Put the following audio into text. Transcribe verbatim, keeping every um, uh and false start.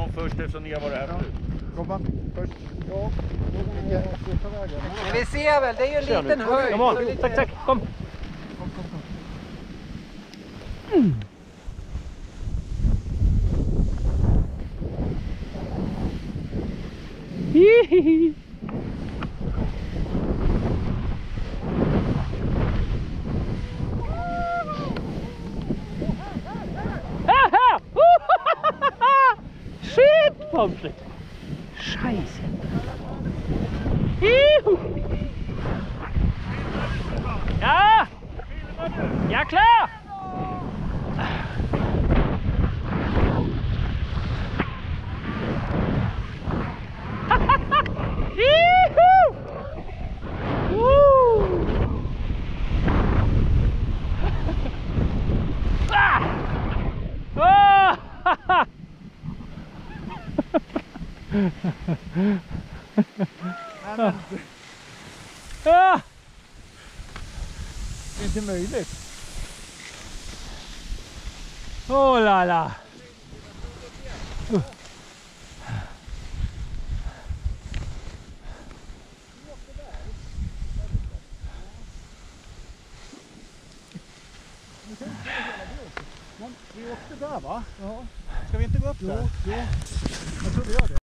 någon först eftersom ni har varit här förut. Kom man först? Ja. Men vi ser väl, det är ju en liten höjd. Kom on, lite... tack, tack, kom. Kom, kom, kom. Mm. Hihihi. Haha! Shit, Pomfrit! Scheiße! Juhu! Ja! Ja, klar! Juhu! Woo! Ah! Oh! Nej, men, Ah! det är inte möjligt. Oh la la! Uh. Vi åkte där, va? Ja. Ska vi inte gå upp där? Jo, jo. Jag tror vi gör det.